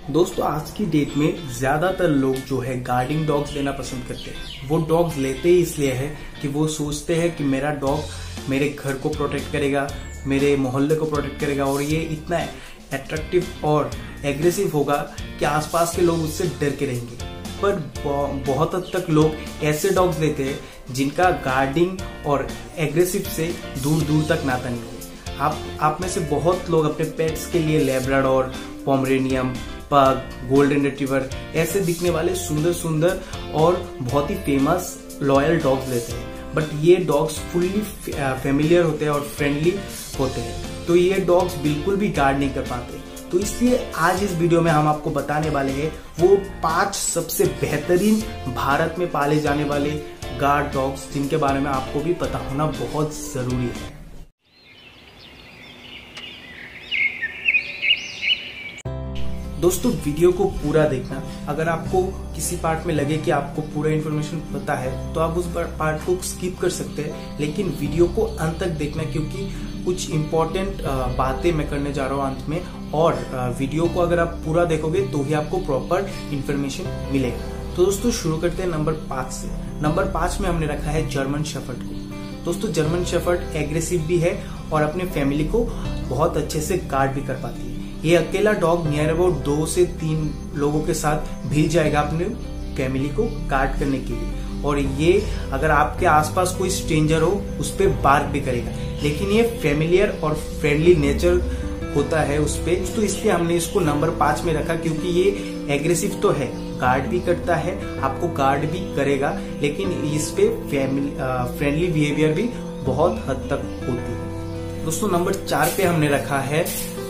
दोस्तों आज की डेट में ज्यादातर लोग जो है गार्डिंग डॉग्स लेना पसंद करते हैं। वो डॉग्स लेते ही इसलिए है कि वो सोचते हैं कि मेरा डॉग मेरे घर को प्रोटेक्ट करेगा, मेरे मोहल्ले को प्रोटेक्ट करेगा और ये इतना अट्रैक्टिव और एग्रेसिव होगा कि आसपास के लोग उससे डर के रहेंगे। पर बहुत हद तक लोग ऐसे डॉग्स लेते हैं जिनका गार्डिंग और एग्रेसिव से दूर दूर तक नाता नहीं है। आप में से बहुत लोग अपने पेट्स के लिए Labrador, Pomeranian, pug, golden retriever ऐसे दिखने वाले सुंदर सुंदर और बहुत ही फेमस लॉयल डॉग्स लेते हैं। बट ये डॉग्स फुल्ली फेमिलियर होते हैं और फ्रेंडली होते हैं, तो ये डॉग्स बिल्कुल भी गार्ड नहीं कर पाते। तो इसलिए आज इस वीडियो में हम आपको बताने वाले हैं वो 5 सबसे बेहतरीन भारत में पाले जाने वाले गार्ड डॉग्स जिनके बारे में आपको भी पता होना बहुत जरूरी है। दोस्तों वीडियो को पूरा देखना। अगर आपको किसी पार्ट में लगे कि आपको पूरा इन्फॉर्मेशन पता है तो आप उस पार्ट को स्किप कर सकते हैं, लेकिन वीडियो को अंत तक देखना क्योंकि कुछ इम्पोर्टेंट बातें मैं करने जा रहा हूँ अंत में। और वीडियो को अगर आप पूरा देखोगे तो ही आपको प्रॉपर इन्फॉर्मेशन मिलेगा। तो दोस्तों शुरू करते हैं नंबर 5 से। नंबर 5 में हमने रखा है जर्मन शेफर्ड को। दोस्तों जर्मन शेफर्ड एग्रेसिव भी है और अपने फैमिली को बहुत अच्छे से गार्ड भी कर पाती है। ये अकेला डॉग नियर अबाउट 2 से 3 लोगों के साथ भी जाएगा अपने फैमिली को गार्ड करने के लिए, और ये अगर आपके आसपास कोई स्ट्रेंजर हो उस पर बार्क भी करेगा, लेकिन ये फेमिलियर और फ्रेंडली नेचर होता है उस पे। तो इसलिए हमने इसको नंबर 5 में रखा क्योंकि ये एग्रेसिव तो है, गार्ड भी करता है, आपको गार्ड भी करेगा, लेकिन इस पे फ्रेंडली बिहेवियर भी बहुत हद तक होती है। दोस्तों नंबर 4 पे हमने रखा है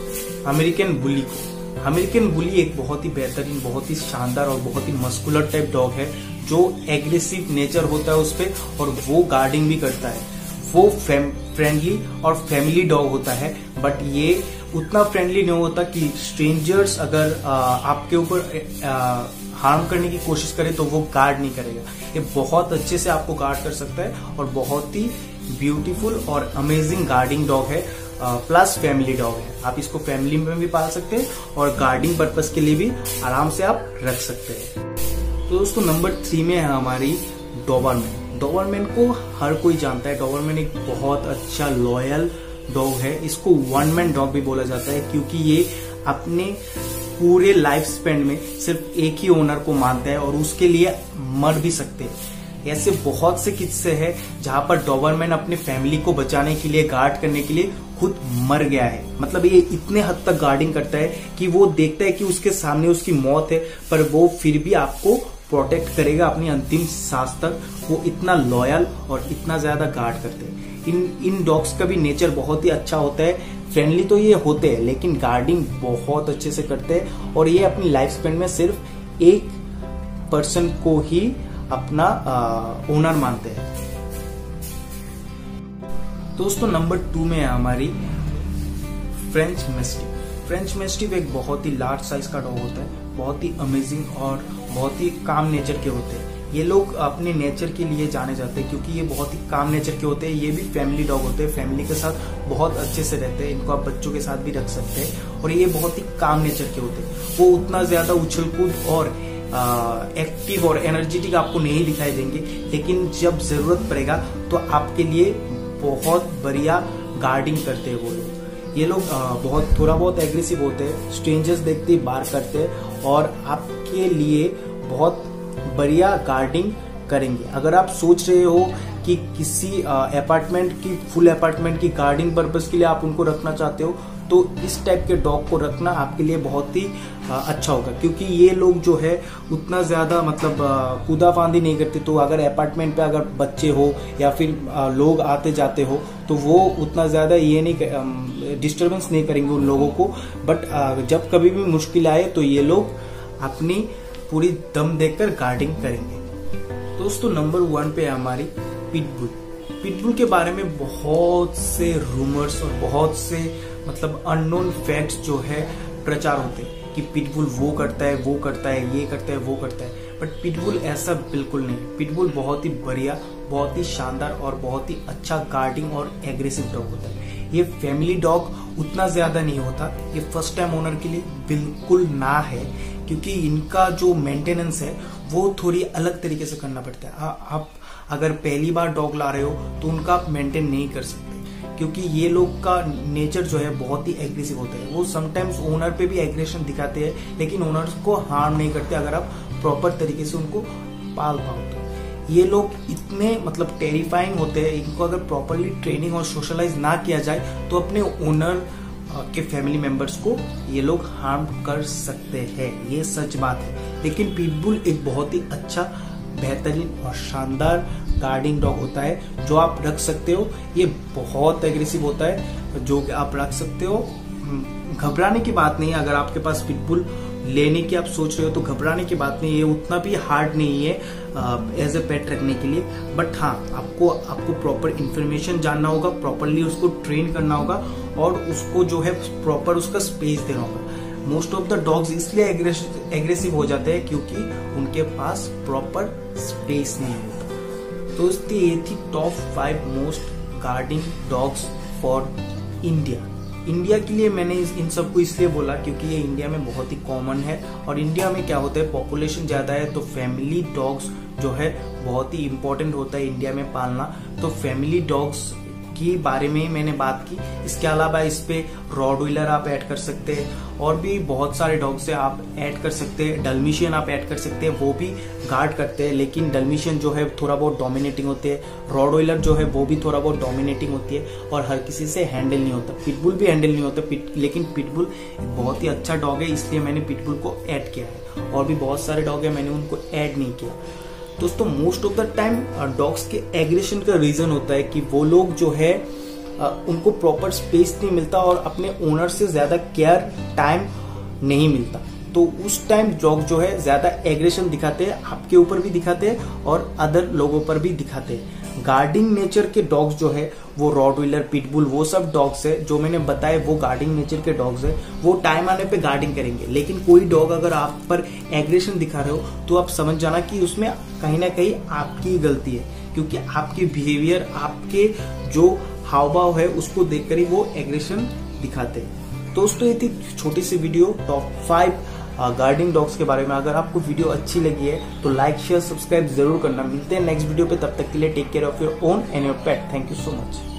अमेरिकन बुली को। अमेरिकन बुली एक बहुत ही बेहतरीन, बहुत ही शानदार और बहुत ही मस्कुलर टाइप डॉग है जो एग्रेसिव नेचर होता है उस पे, और वो गार्डिंग भी करता है। वो फ्रेंडली और फैमिली डॉग होता है, बट ये उतना फ्रेंडली नहीं होता कि स्ट्रेंजर्स अगर आपके ऊपर हार्म करने की कोशिश करे तो वो गार्ड नहीं करेगा। ये बहुत अच्छे से आपको गार्ड कर सकता है और बहुत ही ब्यूटीफुल और अमेजिंग गार्डिंग डॉग है, प्लस फैमिली डॉग है। आप इसको फैमिली में भी पाल सकते हैं और गार्डिंग पर्पस के लिए भी आराम से आप रख सकते हैं। तो दोस्तों नंबर 3 में है हमारी डोबरमैन। डोबरमैन को हर कोई जानता है। डोबरमैन एक बहुत अच्छा लॉयल डॉग है। इसको वन मैन डॉग भी बोला जाता है क्योंकि ये अपने पूरे लाइफ स्पेन में सिर्फ एक ही ओनर को मानता है और उसके लिए मर भी सकते हैं। ऐसे बहुत से किस्से हैं जहां पर डोबरमैन अपने फैमिली को बचाने के लिए, गार्ड करने के लिए खुद मर गया है। मतलब ये इतने हद तक गार्डिंग करता है कि वो देखता है कि उसके सामने उसकी मौत है, पर वो फिर भी आपको प्रोटेक्ट करेगा अपनी अंतिम सांस तक। वो इतना लॉयल और इतना ज्यादा गार्ड करते हैं। इन डॉग्स का भी नेचर बहुत ही अच्छा होता है। फ्रेंडली तो ये होते हैं लेकिन गार्डिंग बहुत अच्छे से करते हैं, और ये अपनी लाइफ स्पेन में सिर्फ एक पर्सन को ही अपना ओनर मानते हैं। दोस्तों नंबर 2 में है हमारी फ्रेंच मैस्टिफ। फ्रेंच मैस्टिफ एक बहुत ही लार्ज साइज का डॉग होता है, बहुत ही अमेजिंग और बहुत ही काम नेचर के होते हैं। ये लोग अपने नेचर के लिए जाने जाते हैं क्योंकि ये बहुत ही काम नेचर के होते हैं। ये भी फैमिली डॉग होते हैं, फैमिली के साथ बहुत अच्छे से रहते हैं। इनको आप बच्चों के साथ भी रख सकते हैं, और ये बहुत ही काम नेचर के होते हैं। वो उतना ज्यादा उछल कूद और एक्टिव और एनर्जेटिक आपको नहीं दिखाई देंगे, लेकिन जब जरूरत पड़ेगा तो आपके लिए बहुत बढ़िया गार्डिंग करते हैं वो लोग। ये लोग थोड़ा बहुत एग्रेसिव होते हैं, स्ट्रेंजर्स देखते ही बार करते हैं और आपके लिए बहुत बढ़िया गार्डिंग करेंगे। अगर आप सोच रहे हो कि किसी अपार्टमेंट की, फुल अपार्टमेंट की गार्डिंग पर्पस के लिए आप उनको रखना चाहते हो तो इस टाइप के डॉग को रखना आपके लिए बहुत ही अच्छा होगा, क्योंकि ये लोग जो है उतना ज्यादा मतलब कूदा फांदी नहीं करते। तो अगर अपार्टमेंट पे अगर बच्चे हो या फिर लोग आते जाते हो तो वो उतना ज्यादा ये नहीं डिस्टर्बेंस नहीं करेंगे उन लोगों को। बट जब कभी भी मुश्किल आए तो ये लोग अपनी पूरी दम देकर गार्डिंग करेंगे। दोस्तों नंबर 1 पे है हमारी पिटबुल। पिटबुल के बारे में बहुत से रूमर्स और बहुत से मतलब अननोन फैक्ट्स जो है प्रचार होते हैं कि पिटबुल वो करता है, वो करता है, ये करता है, वो करता है। बट पिटबुल ऐसा बिल्कुल नहीं। पिटबुल बहुत ही बढ़िया, बहुत ही शानदार और बहुत ही अच्छा गार्डिंग और एग्रेसिव डॉग होता है। ये फैमिली डॉग उतना ज्यादा नहीं होता। ये फर्स्ट टाइम ओनर के लिए बिल्कुल ना है। क्योंकि इनका जो मेंटेनेंस है वो थोड़ी अलग तरीके से करना पड़ता है। आप अगर पहली बार डॉग ला रहे हो तो उनका आप मेंटेन नहीं कर सकते, क्योंकि ये लोग का नेचर जो है बहुत ही एग्रेसिव होता है। वो समटाइम्स ओनर पे भी एग्रेशन दिखाते हैं, लेकिन ओनर्स को हार्म नहीं करते अगर आप प्रॉपर तरीके से उनको पाल पाओ तो। ये लोग इतने मतलब टेरिफाइंग होते हैं, इनको अगर प्रॉपरली ट्रेनिंग और सोशलाइज ना किया जाए तो अपने ओनर के फैमिली मेंबर्स को ये लोग हार्म कर सकते हैं, ये सच बात है। लेकिन पिटबुल एक बहुत ही अच्छा, बेहतरीन और शानदार गार्डिंग डॉग होता है जो आप रख सकते हो। ये बहुत एग्रेसिव होता है जो कि आप रख सकते हो। घबराने की बात नहीं है, अगर आपके पास पिटबुल लेने की आप सोच रहे हो तो घबराने की बात नहीं है। ये उतना भी हार्ड नहीं है एज ए पेट रखने के लिए, बट हाँ आपको प्रॉपर इन्फॉर्मेशन जानना होगा, प्रॉपरली उसको ट्रेन करना होगा और उसको जो है प्रॉपर उसका स्पेस देना होगा। मोस्ट ऑफ द डॉग्स इसलिए एग्रेसिव हो जाते हैं क्योंकि उनके पास प्रॉपर स्पेस नहीं होता। तो ये थी top 5 most guarding dogs for India के लिए मैंने इन सबको इसलिए बोला क्योंकि ये इंडिया में बहुत ही कॉमन है। और इंडिया में क्या होता है, पॉपुलेशन ज्यादा है तो फैमिली डॉग्स जो है बहुत ही इंपॉर्टेंट होता है इंडिया में पालना। तो फैमिली डॉग्स के बारे में मैंने बात की। इसके अलावा इस पे रॉडविलर आप ऐड कर सकते हैं और भी बहुत सारे डॉग्स से आप ऐड कर सकते हैं। डल्मेशियन आप ऐड कर सकते हैं, वो भी गार्ड करते हैं, लेकिन डल्मेशियन जो है थोड़ा बहुत डोमिनेटिंग होते हैं। रॉडविलर जो है वो भी थोड़ा बहुत डोमिनेटिंग होती है और हर किसी से हैंडल नहीं होता। पिटबुल भी हैंडल नहीं होता, लेकिन पिटबुल एक बहुत ही अच्छा डॉग है, इसलिए मैंने पिटबुल को ऐड किया है। और भी बहुत सारे डॉग है, मैंने उनको ऐड नहीं किया। दोस्तों most of the time dogs के एग्रेशन का रीजन होता है कि वो लोग जो है उनको प्रॉपर स्पेस नहीं मिलता और अपने ओनर से ज्यादा केयर टाइम नहीं मिलता। तो उस टाइम डॉग जो है ज्यादा एग्रेशन दिखाते हैं, आपके ऊपर भी दिखाते हैं और अदर लोगों पर भी दिखाते हैं। गार्डिंग नेचर के डॉग्स जो है वो रॉडविलर, पिटबुल, वो सब डॉग्स है जो मैंने बताए, वो गार्डिंग नेचर के डॉग्स है। वो टाइम आने पे गार्डिंग करेंगे। लेकिन कोई डॉग अगर आप पर एग्रेशन दिखा रहे हो तो आप समझ जाना कि उसमें कहीं ना कहीं आपकी गलती है, क्योंकि आपके बिहेवियर, आपके जो हाव भाव है उसको देखकर ही वो एग्रेशन दिखाते हैं। दोस्तों ये थी छोटी सी वीडियो टॉप 5 गार्डिंग डॉग्स के बारे में। अगर आपको वीडियो अच्छी लगी है तो लाइक, शेयर, सब्सक्राइब जरूर करना। मिलते हैं नेक्स्ट वीडियो पे, तब तक के लिए take care of your own and your pet. Thank you so much.